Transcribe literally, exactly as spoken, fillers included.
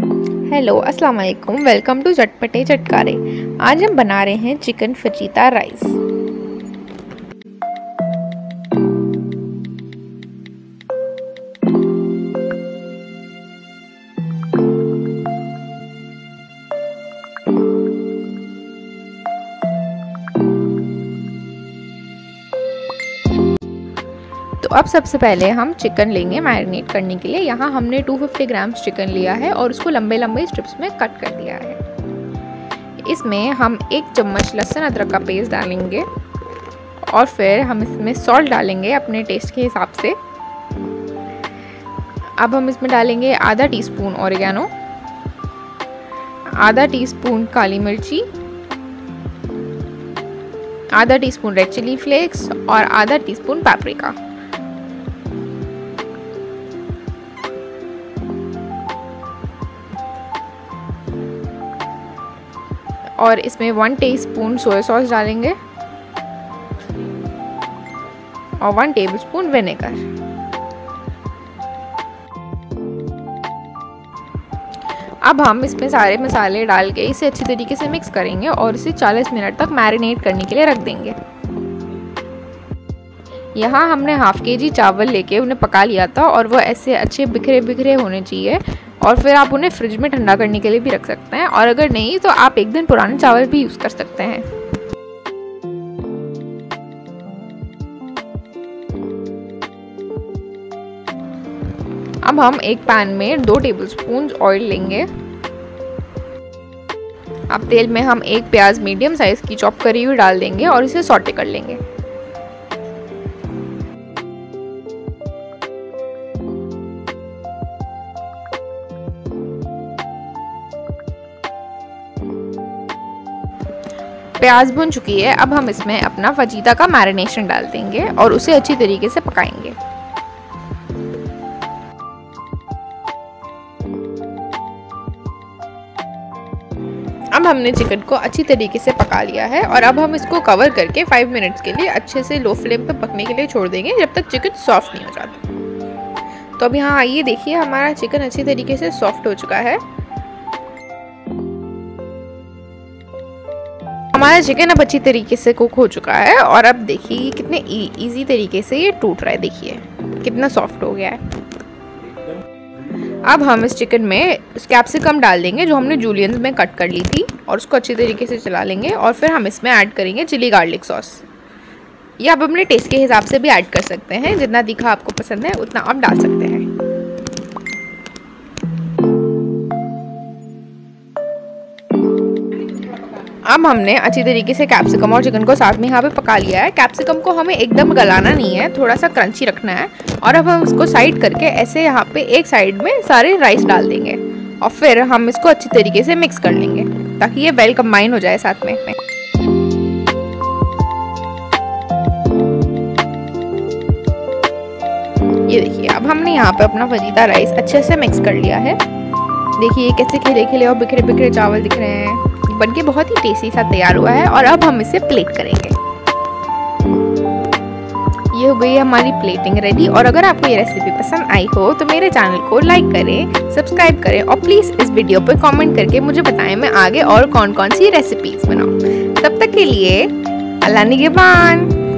Hello अस्सलाम वालेकुम, welcome to चटपटे चटकारे। आज हम बना रहे हैं चिकन फजीता राइस। तो अब सबसे पहले हम चिकन लेंगे मैरिनेट करने के लिए। यहाँ हमने दो सौ पचास ग्राम चिकन लिया है और उसको लंबे लंबे स्ट्रिप्स में कट कर दिया है। इसमें हम एक चम्मच लहसुन अदरक का पेस्ट डालेंगे और फिर हम इसमें सॉल्ट डालेंगे अपने टेस्ट के हिसाब से। अब हम इसमें डालेंगे आधा टीस्पून ऑरिगेनो, आधा टीस्पून काली मिर्ची, आधा टीस्पून रेड चिली फ्लेक्स और आधा टीस्पून पेपरिका। और इसमें वन टीस्पून सोया सॉस डालेंगे और वन टेबलस्पून विनेगर। अब हम इसमें सारे मसाले डाल के इसे अच्छी तरीके से मिक्स करेंगे और इसे चालीस मिनट तक मैरिनेट करने के लिए रख देंगे। यहाँ हमने हाफ के जी चावल लेके उन्हें पका लिया था और वो ऐसे अच्छे बिखरे बिखरे होने चाहिए। और फिर आप उन्हें फ्रिज में ठंडा करने के लिए भी रख सकते हैं, और अगर नहीं तो आप एक दिन पुराने चावल भी यूज़ कर सकते हैं। अब हम एक पैन में दो टेबलस्पून ऑयल लेंगे। अब तेल में हम एक प्याज मीडियम साइज की चॉप करी हुई डाल देंगे और इसे सॉटे कर लेंगे। प्याज भुन चुकी है। अब हम इसमें अपना फजीता का मैरिनेशन डाल देंगे और उसे अच्छी तरीके से पकाएंगे। अब हमने चिकन को अच्छी तरीके से पका लिया है और अब हम इसको कवर करके पाँच मिनट्स के लिए अच्छे से लो फ्लेम पर पकने के लिए छोड़ देंगे जब तक चिकन सॉफ्ट नहीं हो जाता। तो अब यहाँ आइए, देखिए हमारा चिकन अच्छी तरीके से सॉफ्ट हो चुका है। हमारा चिकन अब अच्छी तरीके से कुक हो चुका है और अब देखिए कितने इजी तरीके से ये टूट रहा है। देखिए कितना सॉफ्ट हो गया है। अब हम इस चिकन में कैप्सिकम डाल देंगे जो हमने जूलियंस में कट कर ली थी और उसको अच्छी तरीके से चला लेंगे। और फिर हम इसमें ऐड करेंगे चिली गार्लिक सॉस। ये आप अपने टेस्ट के हिसाब से भी ऐड कर सकते हैं, जितना तीखा आपको पसंद है उतना आप डाल सकते हैं। अब हमने अच्छी तरीके से कैप्सिकम और चिकन को साथ में यहाँ पे पका लिया है। कैप्सिकम को हमें एकदम गलाना नहीं है, थोड़ा सा क्रंची रखना है। और अब हम इसको साइड करके ऐसे यहाँ पे एक साइड में सारे राइस डाल देंगे और फिर हम इसको अच्छी तरीके से मिक्स कर लेंगे ताकि ये वेल कंबाइन हो जाए साथ में। ये देखिए अब हमने यहाँ पे अपना फजीता राइस अच्छे से मिक्स कर लिया है। देखिए कैसे खिले खिले और बिखरे बिखरे चावल दिख रहे हैं। बनके बहुत ही टेस्टी सा तैयार हुआ है और अब हम इसे प्लेट करेंगे। ये हो गई हमारी प्लेटिंग रेडी। और अगर आपको ये रेसिपी पसंद आई हो तो मेरे चैनल को लाइक करें, सब्सक्राइब करें और प्लीज़ इस वीडियो पर कमेंट करके मुझे बताएं मैं आगे और कौन कौन सी रेसिपीज बनाऊं। तब तक के लिए अल्लाह निगहबान।